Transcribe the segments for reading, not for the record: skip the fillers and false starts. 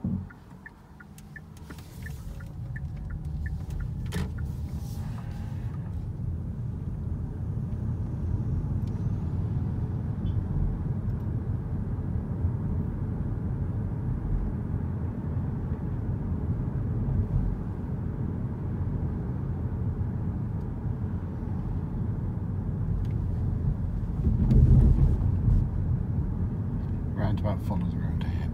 Roundabout follows the road ahead.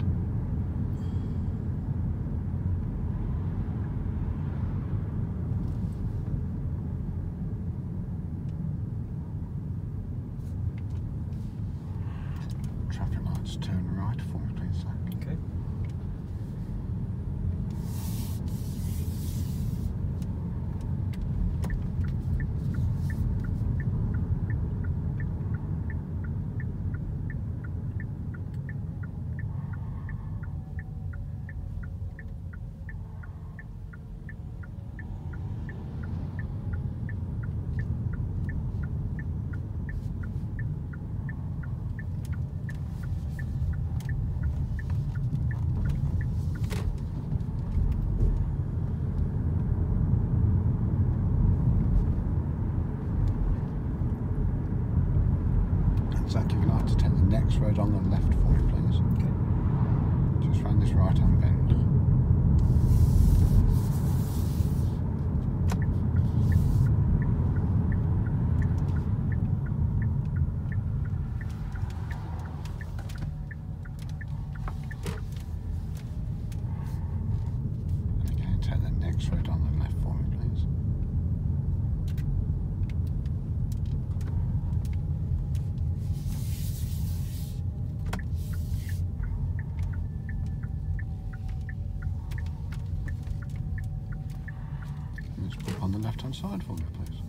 Traffic lights turn right for me, please, sir. Okay. Zach, if you'd like to take the next road on the left for me, please. Okay. Just round this right-hand bend. And again, take the next road on the left for me, please. Let's put on the left-hand side for me, please.